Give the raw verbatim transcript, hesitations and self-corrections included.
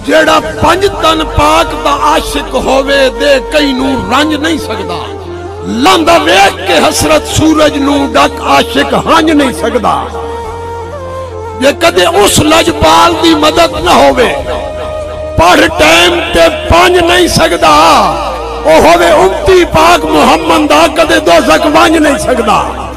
جیڑا پنج تن پاک دا عاشق ہووے دے کئی نو رنج نہیں سکدا لاندا ویکھ کے حسرت سورج نو ڈک عاشق ہنج نہیں سکدا جے کدے اس لجپال دی مدد نہ ہووے پڑھ ٹائم تے پنج نہیں سکدا او ہووے امتی پاک محمد دا کدے دوزخ ونج نہیں سکدا